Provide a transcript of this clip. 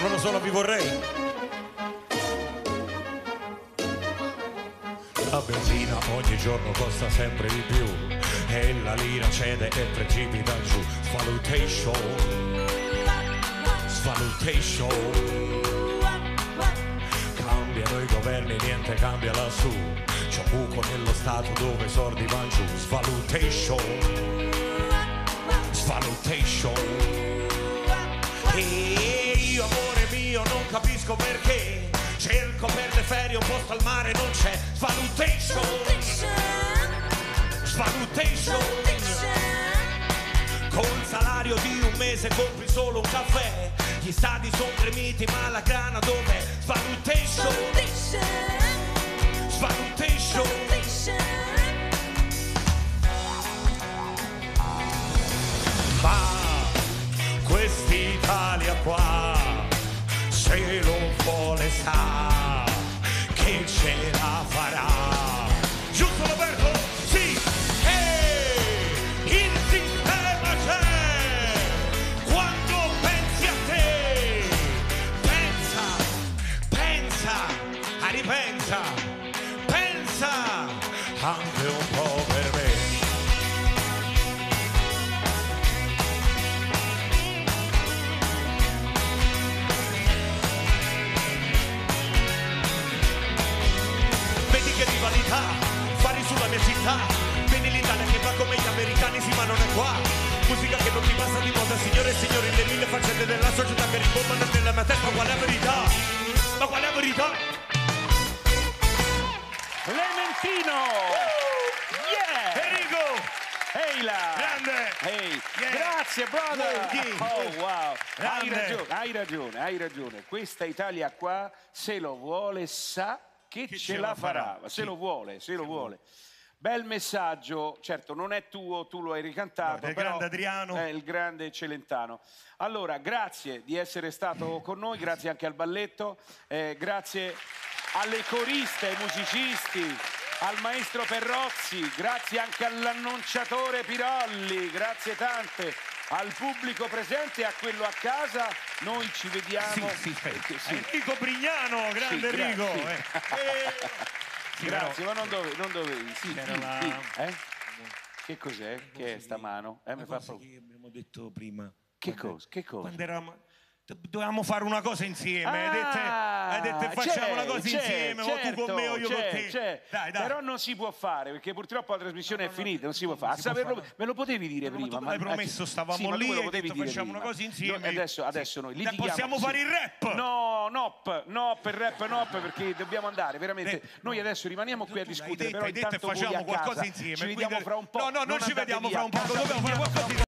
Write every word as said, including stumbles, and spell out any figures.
Torno solo vi vorrei. La benzina ogni giorno costa sempre di più e la lira cede e precipita giù. Svalutation, svalutation. Cambiano i governi, niente cambia lassù. C'è un buco nello stato dove i soldi vanno giù. Svalutation, svalutation. E io amore mio non capisco perché cerco per le ferie un posto al mare non c'è. Svalutation, svalutation. Col salario di un mese compri solo un caffè. Gli stadi sono gremiti ma la grana dov'è? Svalutation, svalutation. Ma quest'Italia qua se lo vuole sa che ce la farà. Giusto Roberto? Sì! E il sistema c'è quando pensi a te. Pensa, pensa, ah, ripensa, pensa anche un po' per me. Rivalità, fari sulla mia città. Vedi l'Italia che va come gli americani, sì ma non è qua. Musica che non ti passa di moda, signore e signori. Le mille faccende della società che ribombano nella mia testa. Qual è la verità? Ma qual è la verità? Clementino! Yeah! Enrico! Ehi là! Grande! Ehi! Yeah. Grazie, brother! Yeah. Oh, wow! Hai Grande. ragione, hai ragione, hai ragione. Questa Italia qua, se lo vuole, sa che, Che ce, ce la la farà. farà. Se Sì. lo vuole, se lo Se vuole. Bel messaggio, certo non è tuo, tu lo hai ricantato, No, del però grande Adriano. è il grande Celentano. Allora, grazie di essere stato con noi, grazie anche al balletto, eh, grazie alle coriste, ai musicisti, al maestro Perrozzi, grazie anche all'annunciatore Pirolli, grazie tante, al pubblico presente e a quello a casa. Noi ci vediamo. Sì, sì, eh, sì. Enrico Brignano, grande Sì, gra- Enrico. sì. Eh. Eh. Sì, Grazie, ma non dovevi, non dovevi. Sì, C'era sì, la- sì. Eh? Che cos'è? Che è sta mano? Eh, mi Una fa cosa proprio- che abbiamo detto prima. Che Quando- cosa? Che cosa? Quando eravamo... Dovevamo fare una cosa insieme, hai detto, Ah, hai detto facciamo c'è, una cosa c'è, insieme, o tu con me o io certo, con c'è, te. c'è. Dai, dai. Però non si può fare perché purtroppo la trasmissione No, no, è finita, non si può non fare. si può A saperlo- fare. me lo potevi dire Ma prima. tu me l'hai promesso, stavamo sì, ma tu lì me lo e potevi detto, dire facciamo prima. una cosa insieme. No, adesso, adesso noi Dai, litighiamo. possiamo sì. fare il rap? No, no, no, per rap no, perché dobbiamo andare, veramente. Eh, Noi adesso rimaniamo qui a Tu l'hai discutere, detto, però hai detto e intanto voi facciamo a qualcosa casa. insieme. Ci vediamo quindi- fra un po'. No, no, non ci andate vediamo via, fra un po', a casa dobbiamo fare veniamo fra qualcosa un di